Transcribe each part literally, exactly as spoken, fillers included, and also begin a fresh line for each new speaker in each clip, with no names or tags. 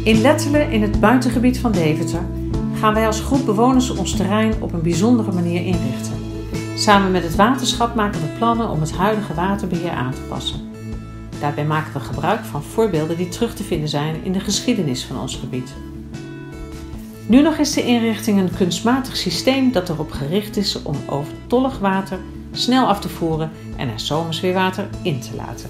In Lettelen, in het buitengebied van Deventer, gaan wij als groep bewoners ons terrein op een bijzondere manier inrichten. Samen met het waterschap maken we plannen om het huidige waterbeheer aan te passen. Daarbij maken we gebruik van voorbeelden die terug te vinden zijn in de geschiedenis van ons gebied. Nu nog is de inrichting een kunstmatig systeem dat erop gericht is om overtollig water snel af te voeren en er zomers weer water in te laten.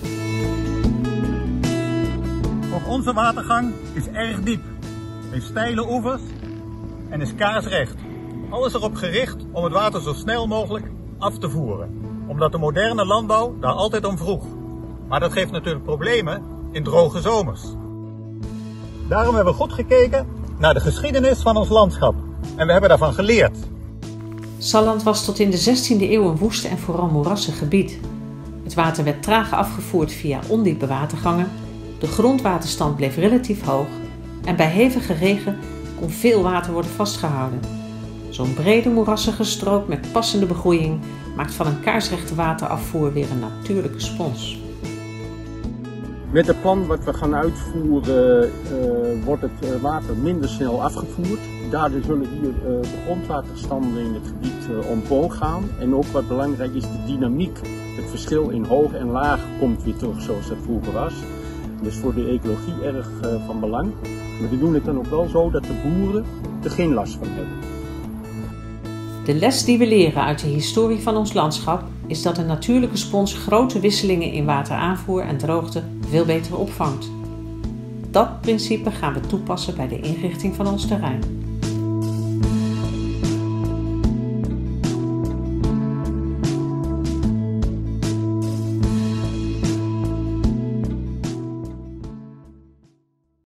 Ook onze watergang is erg diep, heeft steile oevers en is kaarsrecht. Alles erop gericht om het water zo snel mogelijk af te voeren, omdat de moderne landbouw daar altijd om vroeg. Maar dat geeft natuurlijk problemen in droge zomers. Daarom hebben we goed gekeken naar de geschiedenis van ons landschap en we hebben daarvan geleerd.
Salland was tot in de zestiende eeuw een woest en vooral moerassig gebied. Het water werd traag afgevoerd via ondiepe watergangen, de grondwaterstand bleef relatief hoog en bij hevige regen kon veel water worden vastgehouden. Zo'n brede moerassige strook met passende begroeiing maakt van een kaarsrechte waterafvoer weer een natuurlijke spons.
Met het plan wat we gaan uitvoeren uh, wordt het water minder snel afgevoerd. Daardoor zullen hier uh, de grondwaterstanden in het gebied uh, omhoog gaan. En ook wat belangrijk is, de dynamiek. Het verschil in hoog en laag komt weer terug zoals dat vroeger was. Dus voor de ecologie erg uh, van belang. Maar we doen het dan ook wel zo dat de boeren er geen last van hebben.
De les die we leren uit de historie van ons landschap is dat een natuurlijke spons grote wisselingen in wateraanvoer en droogte veel beter opvangt. Dat principe gaan we toepassen bij de inrichting van ons terrein.